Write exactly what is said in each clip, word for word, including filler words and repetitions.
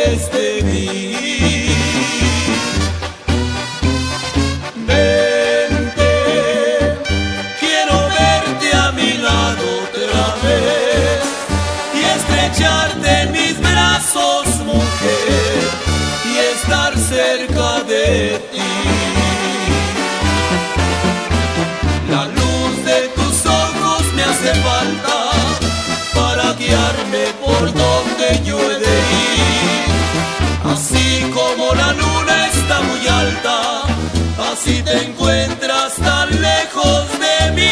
olvides de mí. Vente, quiero verte a mi lado otra vez y estrecharte en mis brazos, mujer, y estar cerca de ti. La luz de tus ojos me hace falta para guiarme por donde yo he de ir. Así como la luna está muy alta, así te encuentras tan lejos de mí.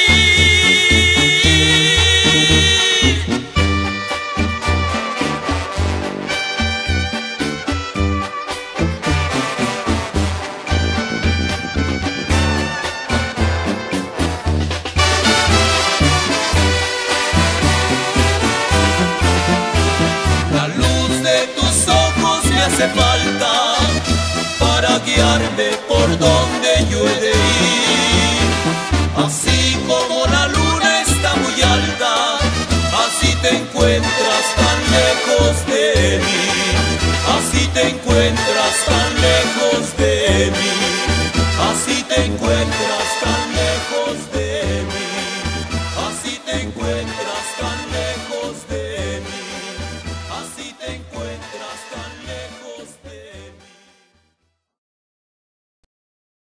Hace falta para guiarme por donde yo he de ir. Así como la luna está muy alta, así te encuentras tan lejos de mí. Así te encuentras